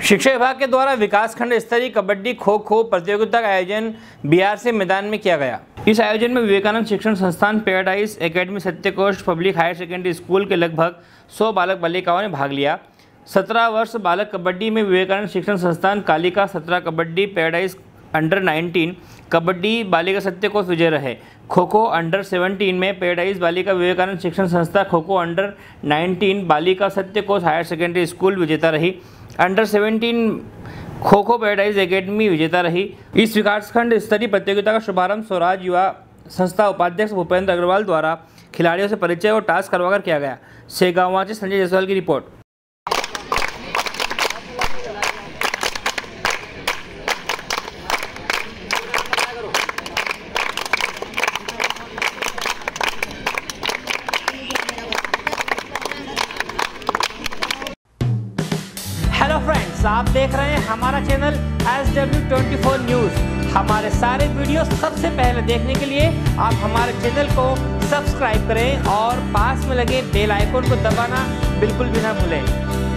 शिक्षा विभाग के द्वारा विकासखंड स्तरीय कबड्डी खो खो प्रतियोगिता का आयोजन बिहार से मैदान में किया गया। इस आयोजन में Vivekanand Shikshan Sansthan, paradise academy, Satyakosh public higher secondary school के लगभग 100 बालक बालिकाओं ने भाग लिया। 17 वर्ष बालक कबड्डी में विवेकानंद शिक्षण संस्थान कालिका 17 कबड्डी, पैराडाइज अंडर 19 कबड्डी बालिका सत्यकोश विजय रहे। खो खो अंडर 17 में पैराडाइज बालिका विवेकानंद शिक्षण संस्था, खो खो अंडर 19 बालिका सत्यकोश हायर सेकेंडरी स्कूल विजेता रही। Under 17 kho kho paradise academy विजेता रही। इस विकासखंड स्तरीय प्रतियोगिता का शुभारंभ स्वराज युवा संस्था उपाध्यक्ष भूपेंद्र अग्रवाल द्वारा खिलाड़ियों से परिचय और टास्क करवाकर किया गया। सेगांव से संजय जायसवाल की रिपोर्ट। हेलो फ्रेंड्स, आप देख रहे हैं हमारा चैनल SW24 न्यूज़। हमारे सारे वीडियो सबसे पहले देखने के लिए आप हमारे चैनल को सब्सक्राइब करें और पास में लगे बेल आइकन को दबाना बिल्कुल भी ना भूलें।